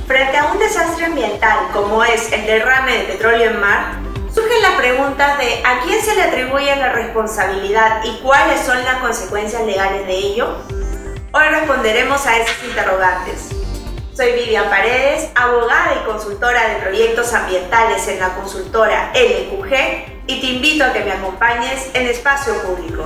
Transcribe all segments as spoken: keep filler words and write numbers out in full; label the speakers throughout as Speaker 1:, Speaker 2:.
Speaker 1: Frente a un desastre ambiental como es el derrame de petróleo en mar, surgen las preguntas de a quién se le atribuye la responsabilidad y cuáles son las consecuencias legales de ello. Hoy responderemos a esas interrogantes. Soy Vivian Paredes, abogada y consultora de proyectos ambientales en la consultora L Q G, y te invito a que me acompañes en Espacio Público.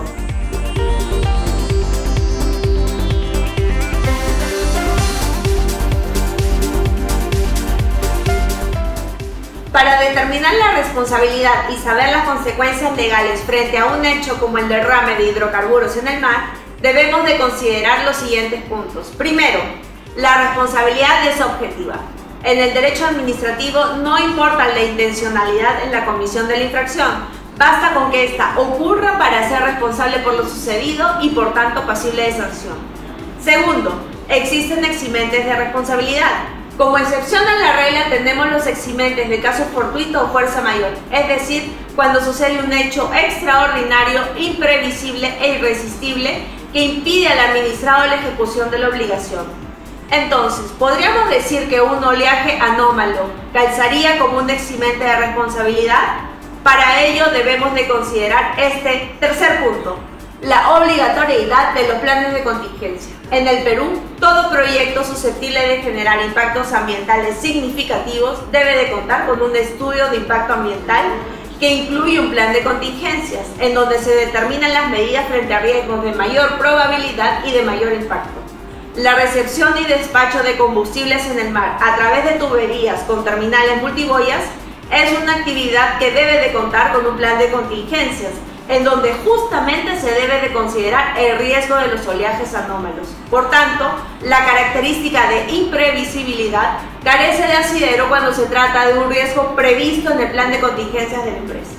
Speaker 1: Para determinar la responsabilidad y saber las consecuencias legales frente a un hecho como el derrame de hidrocarburos en el mar, debemos de considerar los siguientes puntos. Primero, la responsabilidad es objetiva. En el derecho administrativo no importa la intencionalidad en la comisión de la infracción, basta con que ésta ocurra para ser responsable por lo sucedido y por tanto pasible de sanción. Segundo, existen eximentes de responsabilidad. Como excepción a la regla tenemos los eximentes de caso fortuito o fuerza mayor, es decir, cuando sucede un hecho extraordinario, imprevisible e irresistible que impide al administrado la ejecución de la obligación. Entonces, ¿podríamos decir que un oleaje anómalo calzaría como un eximente de responsabilidad? Para ello debemos de considerar este tercer punto, la obligatoriedad de los planes de contingencia. En el Perú, todo proyecto susceptible de generar impactos ambientales significativos debe de contar con un estudio de impacto ambiental que incluye un plan de contingencias, en donde se determinan las medidas frente a riesgos de mayor probabilidad y de mayor impacto. La recepción y despacho de combustibles en el mar a través de tuberías con terminales multiboyas es una actividad que debe de contar con un plan de contingencias, en donde justamente se debe de considerar el riesgo de los oleajes anómalos. Por tanto, la característica de imprevisibilidad carece de asidero cuando se trata de un riesgo previsto en el plan de contingencias de la empresa.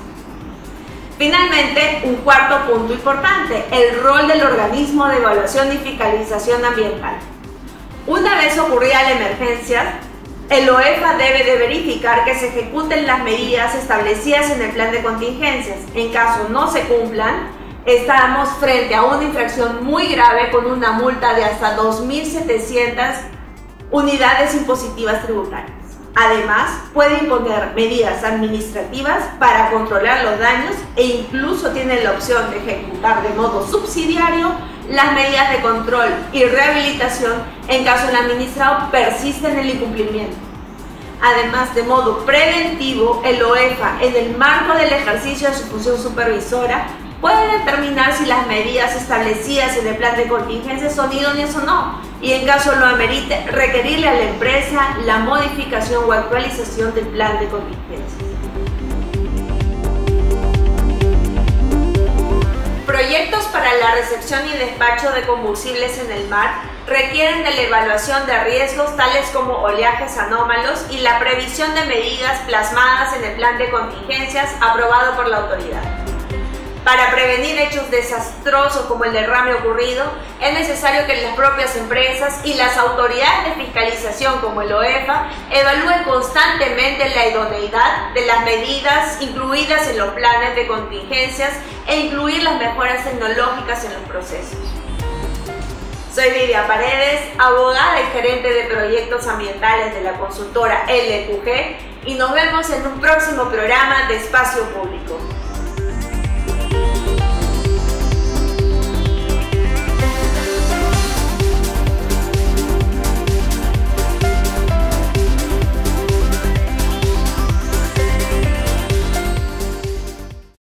Speaker 1: Finalmente, un cuarto punto importante, el rol del organismo de evaluación y fiscalización ambiental. Una vez ocurrida la emergencia, el O E F A debe de verificar que se ejecuten las medidas establecidas en el plan de contingencias. En caso no se cumplan, estamos frente a una infracción muy grave con una multa de hasta dos mil setecientas unidades impositivas tributarias. Además, puede imponer medidas administrativas para controlar los daños e incluso tiene la opción de ejecutar de modo subsidiario las medidas de control y rehabilitación en caso el administrado persiste en el incumplimiento. Además, de modo preventivo, el O E F A, en el marco del ejercicio de su función supervisora, puede determinar si las medidas establecidas en el plan de contingencia son idóneas o no, y en caso lo amerite, requerirle a la empresa la modificación o actualización del plan de contingencia. Proyectos para la recepción y despacho de combustibles en el mar requieren de la evaluación de riesgos tales como oleajes anómalos y la previsión de medidas plasmadas en el plan de contingencias aprobado por la autoridad. Para prevenir hechos desastrosos como el derrame ocurrido, es necesario que las propias empresas y las autoridades de fiscalización como el O E F A evalúen constantemente la idoneidad de las medidas incluidas en los planes de contingencias e incluir las mejoras tecnológicas en los procesos. Soy Vivian Paredes, abogada y gerente de proyectos ambientales de la consultora L Q G, y nos vemos en un próximo programa de Espacio Público.